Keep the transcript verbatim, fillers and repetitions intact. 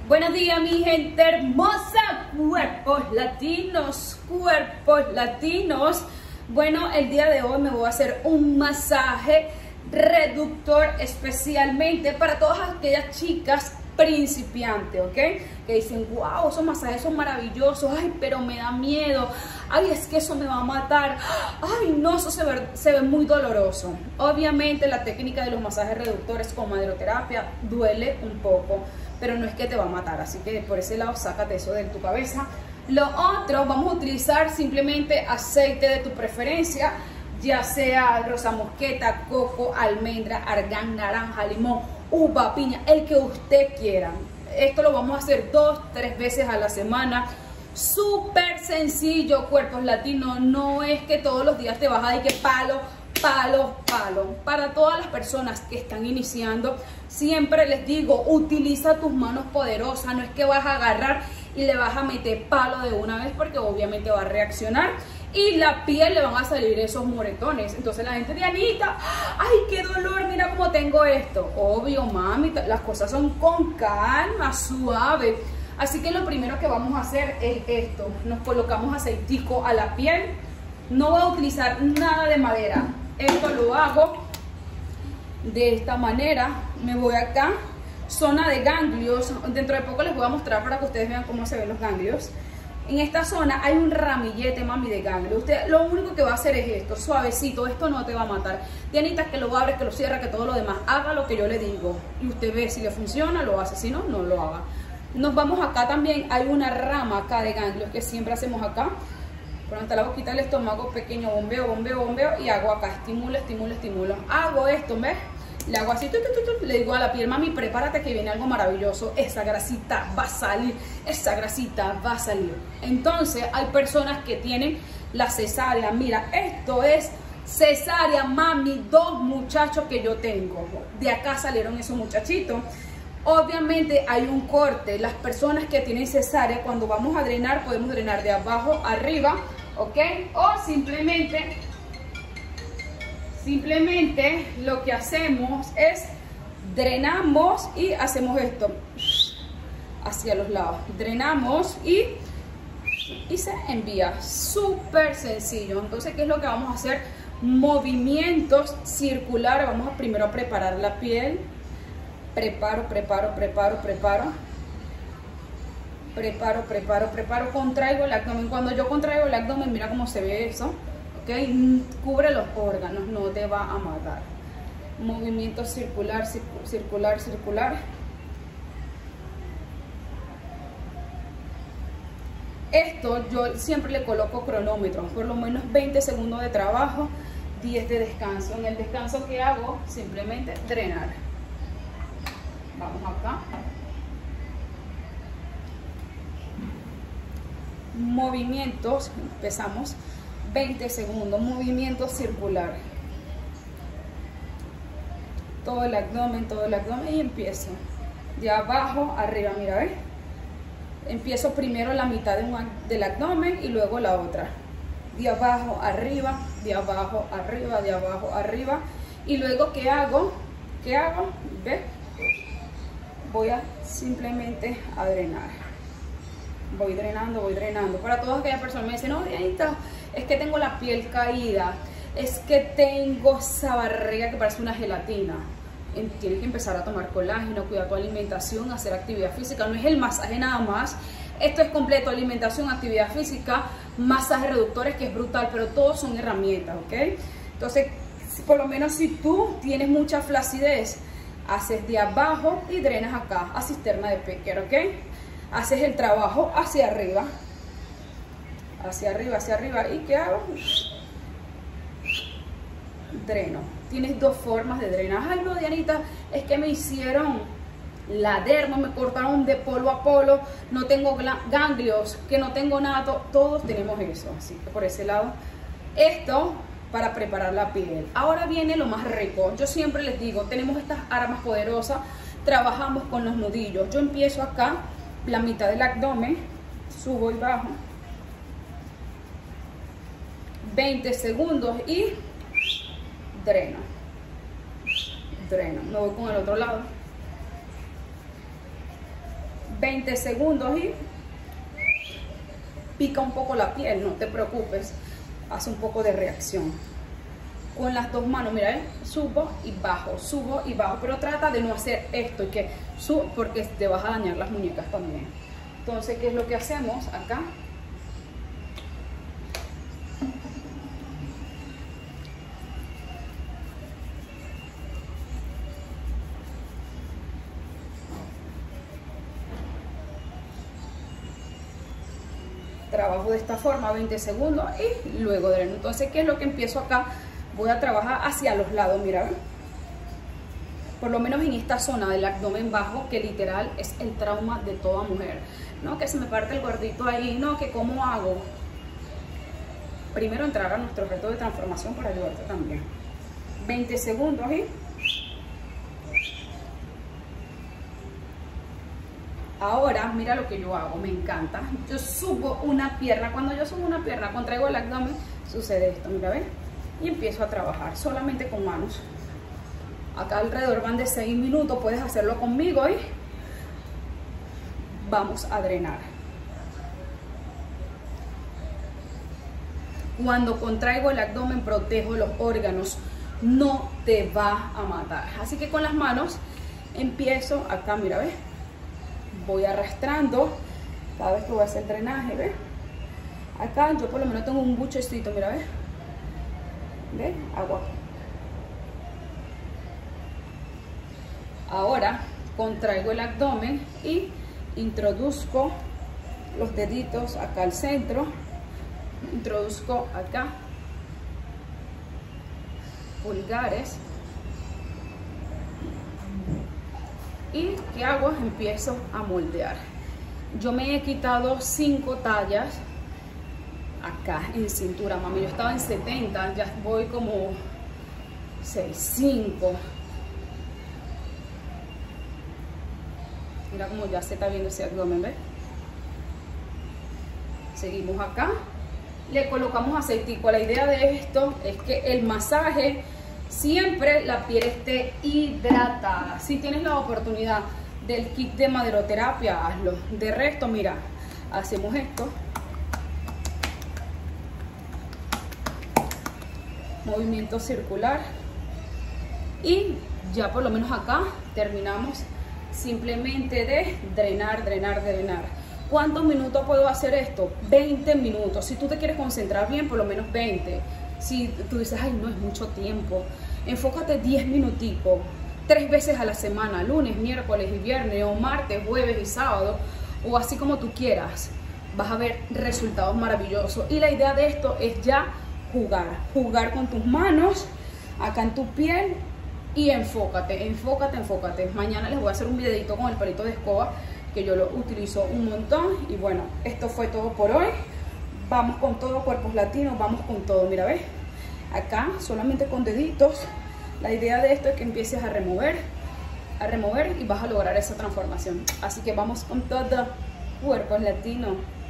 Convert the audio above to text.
Buenos días, mi gente hermosa, cuerpos latinos, cuerpos latinos. Bueno, el día de hoy me voy a hacer un masaje reductor especialmente para todas aquellas chicas principiantes, ¿ok? Que dicen, wow, esos masajes son maravillosos, ay, pero me da miedo, ay, es que eso me va a matar, ay, no, eso se ve, se ve muy doloroso. Obviamente la técnica de los masajes reductores con maderoterapia duele un poco, pero no es que te va a matar, así que por ese lado sácate eso de tu cabeza. Lo otro, vamos a utilizar simplemente aceite de tu preferencia, ya sea rosa mosqueta, coco, almendra, argán, naranja, limón, uva, piña, el que usted quiera. Esto lo vamos a hacer dos, tres veces a la semana. Súper sencillo, cuerpos latinos. No es que todos los días te vas a dar que palo, palo, palo. Para todas las personas que están iniciando, siempre les digo, utiliza tus manos poderosas. No es que vas a agarrar y le vas a meter palo de una vez, porque obviamente va a reaccionar y la piel le van a salir esos moretones. Entonces la gente, Dianita, ay, qué dolor, mira cómo tengo esto. Obvio, mami, las cosas son con calma, suave. Así que lo primero que vamos a hacer es esto. Nos colocamos aceitico a la piel. No voy a utilizar nada de madera. Esto lo hago de esta manera. Me voy acá, zona de ganglios. Dentro de poco les voy a mostrar para que ustedes vean cómo se ven los ganglios. En esta zona hay un ramillete, mami, de ganglio. Usted lo único que va a hacer es esto, suavecito. Esto no te va a matar. Dianita, que lo abre, que lo cierra, que todo lo demás. Haga lo que yo le digo y usted ve si le funciona, lo hace. Si no, no lo haga. Nos vamos acá también. Hay una rama acá de ganglios que siempre hacemos acá. Por ante la boquita del estómago, pequeño bombeo, bombeo, bombeo. Y hago acá, estimulo, estimulo, estimulo. Hago esto, ¿ves? Le hago así, tu, tu, tu, tu, le digo a la piel, mami, prepárate que viene algo maravilloso. Esa grasita va a salir, esa grasita va a salir. Entonces hay personas que tienen la cesárea. Mira, esto es cesárea, mami, dos muchachos que yo tengo. De acá salieron esos muchachitos. Obviamente hay un corte. Las personas que tienen cesárea, cuando vamos a drenar, podemos drenar de abajo arriba, ¿ok? O simplemente... Simplemente lo que hacemos es drenamos y hacemos esto hacia los lados. Drenamos y, y se envía. Súper sencillo. Entonces, ¿qué es lo que vamos a hacer? Movimientos circulares. Vamos a primero a preparar la piel. Preparo, preparo, preparo, preparo. Preparo, preparo, preparo. Contraigo el abdomen. Cuando yo contraigo el abdomen, mira cómo se ve eso. Okay. Cubre los órganos, no te va a matar. Movimiento circular, circular, circular. Esto yo siempre le coloco cronómetro, por lo menos veinte segundos de trabajo, diez de descanso. En el descanso que hago, simplemente drenar. Vamos acá. Movimientos, empezamos. veinte segundos, movimiento circular. Todo el abdomen, todo el abdomen y empiezo. De abajo arriba, mira, ¿ves? Empiezo primero la mitad de un, del abdomen y luego la otra. De abajo arriba, de abajo arriba, de abajo arriba. Y luego, ¿qué hago? ¿Qué hago? ¿Ves? Voy a simplemente a drenar. Voy drenando, voy drenando. Para todas aquellas personas me dicen, no, Dianita, es que tengo la piel caída, es que tengo esa barriga que parece una gelatina. Tienes que empezar a tomar colágeno, cuidar tu alimentación, hacer actividad física. No es el masaje nada más. Esto es completo, alimentación, actividad física, masajes reductores, que es brutal, pero todos son herramientas, ¿ok? Entonces, por lo menos si tú tienes mucha flacidez, haces de abajo y drenas acá, a cisterna de Pecker, ¿ok? Haces el trabajo hacia arriba, hacia arriba, hacia arriba. ¿Y qué hago? Dreno. Tienes dos formas de drenar. Ay, no, Dianita, es que me hicieron la derma, me cortaron de polo a polo, no tengo ganglios, que no tengo nada. Todos tenemos eso, así que por ese lado, esto para preparar la piel. Ahora viene lo más rico. Yo siempre les digo, tenemos estas armas poderosas, trabajamos con los nudillos. Yo empiezo acá, la mitad del abdomen, subo y bajo, veinte segundos y dreno, dreno. Me voy con el otro lado, veinte segundos y pica un poco la piel, no te preocupes, hace un poco de reacción. Con las dos manos, mira, ¿eh? Subo y bajo, subo y bajo, pero trata de no hacer esto y que subo porque te vas a dañar las muñecas también. Entonces, ¿qué es lo que hacemos acá? Trabajo de esta forma veinte segundos y luego dreno. Entonces, ¿qué es lo que empiezo acá? Voy a trabajar hacia los lados, mira, ¿ven? Por lo menos en esta zona del abdomen bajo, que literal es el trauma de toda mujer. No, que se me parte el gordito ahí, no, que cómo hago. Primero entrar a nuestro reto de transformación para ayudarte también. veinte segundos y... Ahora, mira lo que yo hago, me encanta. Yo subo una pierna. Cuando yo subo una pierna, contraigo el abdomen, sucede esto, mira, ¿ven? Y empiezo a trabajar solamente con manos. Acá alrededor van de seis minutos, puedes hacerlo conmigo y vamos a drenar. Cuando contraigo el abdomen, protejo los órganos, no te va a matar. Así que con las manos empiezo acá, mira, ¿ves? Voy arrastrando cada vez que voy a hacer drenaje, ¿ves? Acá yo por lo menos tengo un buchecito, mira, ¿ves? ¿Ves? Agua. Ahora contraigo el abdomen y introduzco los deditos acá al centro, introduzco acá, pulgares. ¿Y qué hago? Empiezo a moldear. Yo me he quitado cinco tallas acá en cintura, mami. Yo estaba en setenta, ya voy como seis, cinco. Mira cómo ya se está viendo ese abdomen, ¿ves? Seguimos acá. Le colocamos aceitico. La idea de esto es que el masaje, siempre la piel esté hidratada. Si tienes la oportunidad del kit de maderoterapia, hazlo. De resto, mira, hacemos esto. Movimiento circular. Y ya por lo menos acá terminamos simplemente de drenar, drenar, drenar. ¿Cuántos minutos puedo hacer esto? veinte minutos. Si tú te quieres concentrar bien, por lo menos veinte. Si tú dices, ay, no es mucho tiempo, enfócate diez minuticos, tres veces a la semana, lunes, miércoles y viernes, o martes, jueves y sábado, o así como tú quieras. Vas a ver resultados maravillosos. Y la idea de esto es ya jugar, jugar con tus manos, acá en tu piel, y enfócate, enfócate, enfócate. Mañana les voy a hacer un videito con el palito de escoba, que yo lo utilizo un montón. Y bueno, esto fue todo por hoy. Vamos con todo, cuerpos latinos, vamos con todo, mira, ¿ves? Acá, solamente con deditos. La idea de esto es que empieces a remover, a remover y vas a lograr esa transformación. Así que vamos con todo, cuerpos latinos.